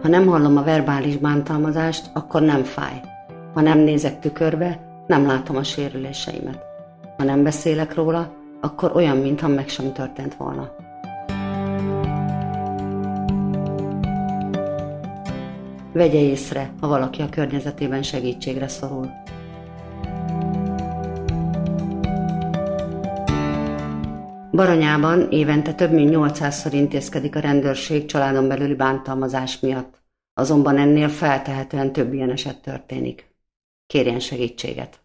Ha nem hallom a verbális bántalmazást, akkor nem fáj. Ha nem nézek tükörbe, nem látom a sérüléseimet. Ha nem beszélek róla, akkor olyan, mintha meg sem történt volna. Vegye észre, ha valaki a környezetében segítségre szorul. Baranyában évente több mint 800-szor intézkedik a rendőrség családon belüli bántalmazás miatt. Azonban ennél feltehetően több ilyen eset történik. Kérjen segítséget!